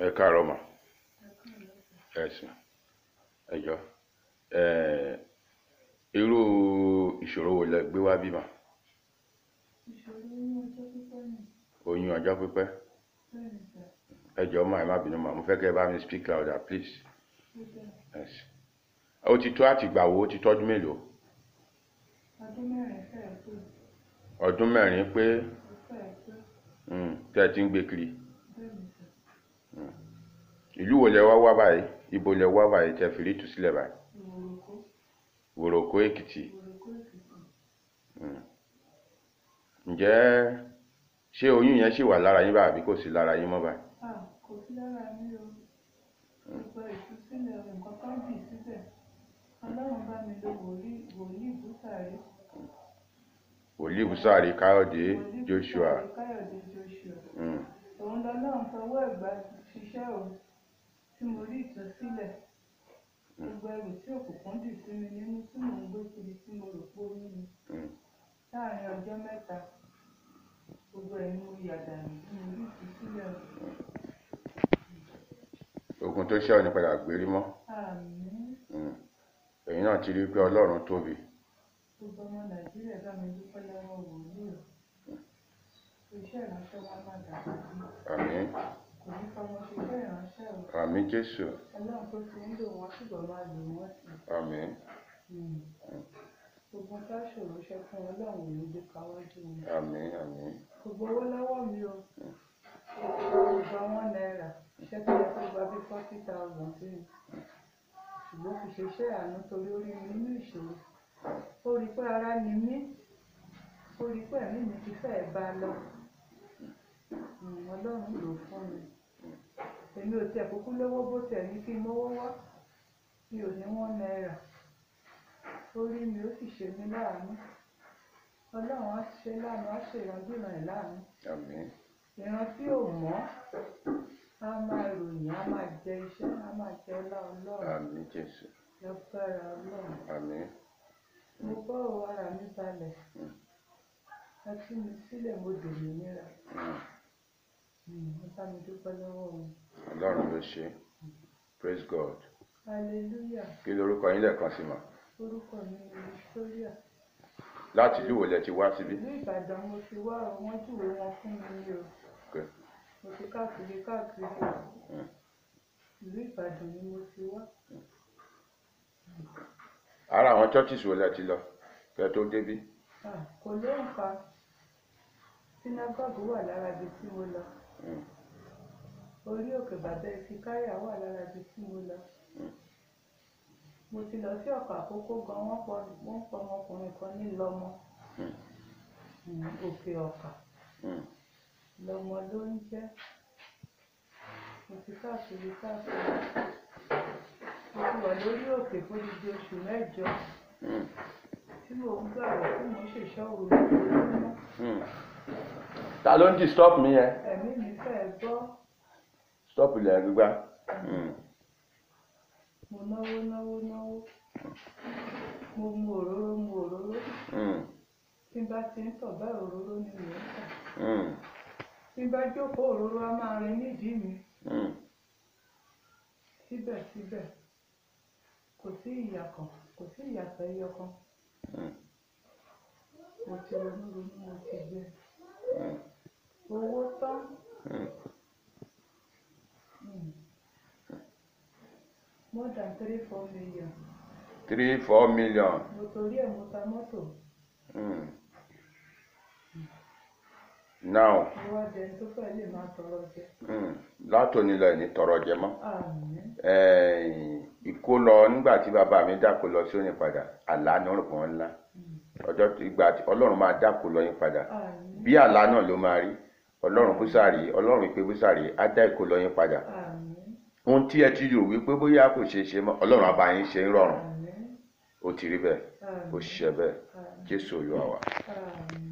Ẹ káàárọ̀ mà. Ẹ̀sìn. Ẹ jọ̀ọ́. Irú ìṣòro wo lẹ gbé wá bí mà? Ìṣòro oyún ọjọ́ pípẹ́ ni. Oyún ọjọ́ pípẹ́? Bẹ́ẹ̀ni sà. Ẹ jọ̀ọ́ mà, ẹ má bínú mà, mo fẹ́ kẹ́ ẹ bá mi speak louder please. Ẹ̀sìn. Ó ti tó àtìgbà wo? Ó ti tó ọdún mélòó? Ọdún mẹ́rin fẹ́ẹ̀ pé. Ọdún mẹ́rin pé? Fẹ́ẹ̀ pé. Tẹ́ ẹ ti ń gbé kiri. Bẹ́ẹ̀ni sà. Ìlú wo lẹ wá báyìí? Ibo lẹ wá báyìí tẹ́ fi rí ìtúsílẹ̀ báyìí? Ìwòròkó. Ìwòròkó Èkìtì. Ìwòròkó Èkìtì. Ǹjẹ́ ṣé oyún yẹn ṣì wà lára yín báyìí àbí kò sí lára yín mọ́ báyìí? Kò sí lára mi o. Gbogbo ìtúsílẹ̀ nǹkan kan bì síbẹ̀. Ọlọ́run bá mi lo wòlíì Búsàrí. Wòlíì Búsàrí Káyọ̀dé Joshua. Káyọ̀dé Joshua. Òun lọ́lọ́run fọwọ́ ẹ̀gbá ṣiṣẹ́ o, tí mo rí ìtúsílẹ̀. Gbogbo ẹrù tí òkùnkùn dì sí mi nínú tí mò ń gbé kiri tí mo rò pé oyún ni. Láàárín ọjọ́ mẹ́ta, gbogbo ẹ̀ ni mo yàdà ní tí mo rí ìtúsílẹ̀ o. Ogun tó ṣẹ́ ò ní padà gbérí mọ́. Àmín. Ẹ̀yin náà ti rí pé Ọlọ́run tóbi. Gbogbo ọmọ Nàìjíríà bá mi dúpẹ́ lọ́wọ́ wòlíì o. Iṣẹ́ ìránṣẹ́ wa máa dàgbà sí. Àmín. Kò ní fọmọ ṣe iṣẹ́ ìránṣẹ́ o. Àmín Jésù. Ọlọ́run tó ti ń lò wọ́n ṣùgbọ́n máa lò wọ́n sí. Àmín. Gbogbo ká ṣòro ṣe fún Ọlọ́run ò ní gbé káwájú mi. Àmín, àmín. Kò gbowó lọ́wọ́ mi o. Kò gba $1. Iṣẹ́ tó yẹ kó gba bí 40,000 sí mi. Ṣùgbọ́n kò ṣe iṣẹ́ àánú torí ó rí mi nínú ìṣòro. Ó rí pé ara ni mí. Ó rí pé ẹ̀mí mi ti fẹ́ẹ̀ bá lọ. Ọlọ́run lò fún mi. Èmi ò tiẹ̀ kúkú lówó bó tiẹ̀ ní kí n mówó wá. Mi ò ní $1. Ó rí mi ó sì ṣe mí láàánú. Ọlọ́run á ṣe láàánú, á ṣe ìrandíran ẹ̀ láàánú. Àmín. Ìran tí ò mọ́ á máa ròyìn, á máa jẹ iṣẹ́, á máa jẹ ọlá Ọlọ́run. Àmín Jésù. Lọ́gbára Ọlọ́run. Àmín. Mo bọ́ ara mi balẹ̀. Ẹ tú mi sílẹ̀, mo dòmìnira. Mo bá mi dúpẹ́ lọ́wọ́ wọn. Ọlọ́run ló ṣe. Praise God. Hallelujah. Kí lorúkọ yín lẹ́ẹ̀kan sí mà? Orúkọ mi ni Victoria. Láti ìlú wo lẹ ti wá síbí? Ìlú Ìbàdàn mo ti wá o, wọ́n júwe wọn fún mi ní o. Mo ti káàkiri o. Ìlú Ìbàdàn ni mo ti wá. Ara àwọn churches wo lẹ ti lọ kẹ́ tó débí? Kò lóǹkà. Synagogue wà lára ibi tí mo lọ. Orí òkè bàbá Ìfikáyà wà lára ibi tí mo lọ. Mo ti lọ sí Ọ̀kà Àkókó gan, wọ́n pọ̀ ọmọkùnrin kan ní Lọ́mọ. Òkè Ọ̀kà. Lọ́mọ ló ń jẹ́. Mo ti káàkiri. Mo ti wà lórí òkè fún odidi oṣù 8 tí mò ń gbàgbọ́ tí mò ń ṣèṣọ́ òru lójoojúmọ́. Ta ló ń disturb mi yẹn? Ẹ̀mí mi fẹ́ gbọ́. Stop ilẹ̀ gbígbá. Mo náwó. Mo mu òróró. Tí n bá ti ń tọ̀ bá òróró ni mò ń tọ̀. Tí n bá jókòó òróró á máa rin nídìí mi. Síbẹ̀síbẹ̀ kò sí ìyàtọ̀ ẹyọ kan. Mo ti ronú, mo ti gbé. Owó tán. More than 3-4 million. 3-4 million. Mo torí ẹ̀ mo ta mọ́tò. Now. Mo wá dẹni tó fẹ́ lè máa tọrọ jẹ. Látòní lọ ní tọrọ jẹ mọ́. Àmín. Ìkó lọ nígbà tí bàbá mi dákó lọ sí òní padà, àlá ní orúkọ wọn ńlá. Ọjọ́ ìgbà tí Ọlọ́run máa dákó lọ yín padà. Bí àlá náà ló máa rí. Ọlọ́run Búsàrí, Ọlọ́run ìpè Búsàrí á dá ìkó lọ yín padà. Ohun tí ẹ ti rò wípé bóyá kò ṣeé ṣe mọ́, Ọlọ́run á bá yín ṣe ń rọrùn. Ó ti rí bẹ́ẹ̀, ó ṣiṣẹ́ bẹ́ẹ̀. Jésù Olúwa wa.